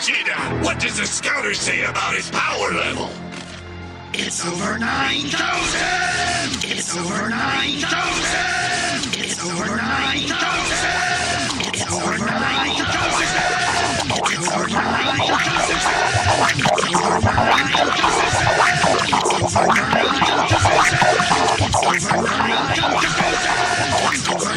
Vegeta, what does the scouter say about his power level? It's over 9,000! It's over 9,000! It's over 9,000! It's over 9,000! It's over 9,000! It's over 9,000! It's over 9,000! It's over 9,000! It's over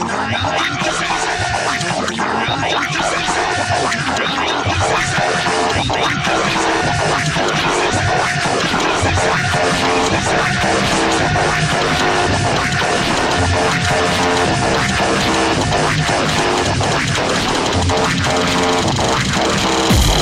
9,000!